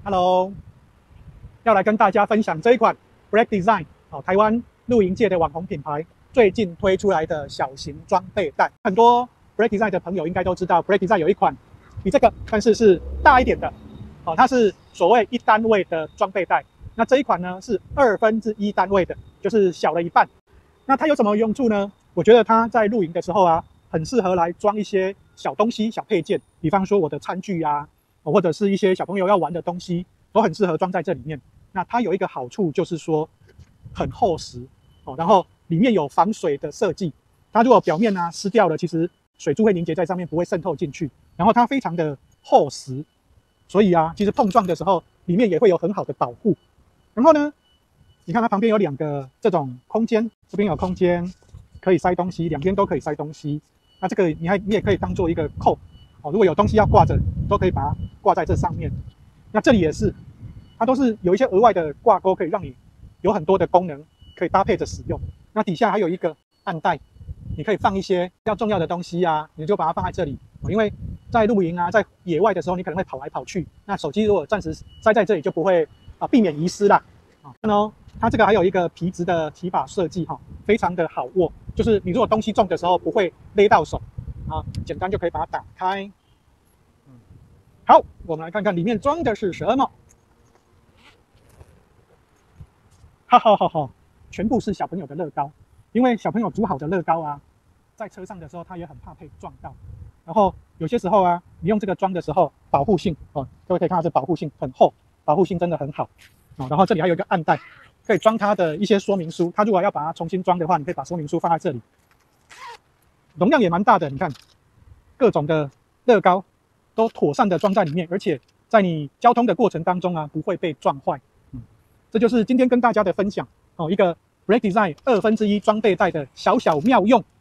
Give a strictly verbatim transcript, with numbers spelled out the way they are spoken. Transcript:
Hello，要来跟大家分享这一款 Break Design 哦，台湾露营界的网红品牌最近推出来的小型装备袋。很多 Break Design 的朋友应该都知道 ，Break Design 有一款比这个但是是大一点的哦，它是所谓一单位的装备袋。那这一款呢是二分之一单位的，就是小了一半。那它有什么用处呢？我觉得它在露营的时候啊，很适合来装一些小东西、小配件，比方说我的餐具啊。或者是一些小朋友要玩的东西，都很适合装在这里面。那它有一个好处就是说很厚实哦，然后里面有防水的设计。它如果表面啊湿掉了，其实水珠会凝结在上面，不会渗透进去。然后它非常的厚实，所以啊，其实碰撞的时候里面也会有很好的保护。然后呢，你看它旁边有两个这种空间，这边有空间可以塞东西，两边都可以塞东西。那这个你还你也可以当做一个扣。哦，如果有东西要挂着，都可以把它挂在这上面。那这里也是，它都是有一些额外的挂钩，可以让你有很多的功能可以搭配着使用。那底下还有一个暗袋，你可以放一些比较重要的东西啊，你就把它放在这里。哦，因为在露营啊，在野外的时候，你可能会跑来跑去，那手机如果暂时塞在这里，就不会啊避免遗失啦。啊，看哦，它这个还有一个皮质的提把设计哈，哦，非常的好握，就是你如果东西重的时候不会勒到手。啊，简单就可以把它打开。嗯，好，我们来看看里面装的是什么。哈哈哈哈，全部是小朋友的乐高，因为小朋友煮好的乐高啊，在车上的时候他也很怕被撞到。然后有些时候啊，你用这个装的时候，保护性哦，各位可以看到这保护性很厚，保护性真的很好哦。然后这里还有一个暗袋，可以装它的一些说明书。它如果要把它重新装的话，你可以把说明书放在这里。容量也蛮大的，你看，各种的乐高都妥善的装在里面，而且在你交通的过程当中啊，不会被撞坏。嗯，这就是今天跟大家的分享哦，一个 Break Design 二分之一装备袋的小小妙用。